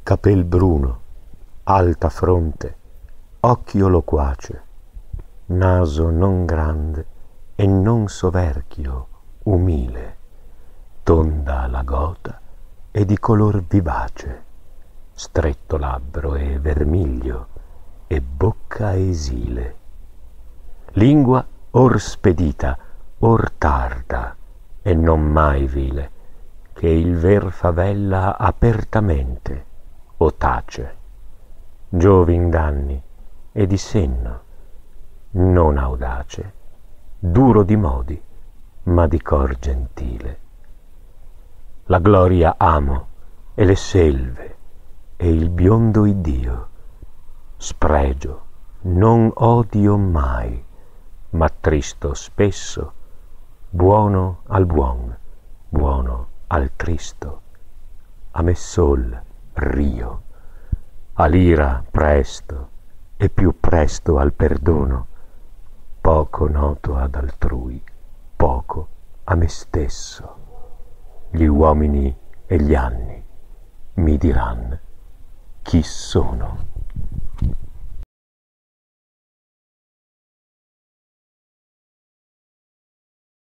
capel bruno, alta fronte, occhio loquace, naso non grande e non soverchio, umile, tonda la gota e di color vivace, stretto labbro e vermiglio e bocca esile, lingua or spedita, or tarda e non mai vile, che il ver favella apertamente o tace, giovin d'anni e di senno, non audace, duro di modi, ma di cor gentile. La gloria amo e le selve e il biondo iddio, spregio, non odio mai, ma tristo spesso, buono al buon, buono al tristo, a me sol rio, all'ira presto e più presto al perdono, poco noto ad altrui, poco a me stesso. Gli uomini e gli anni mi diranno chi sono.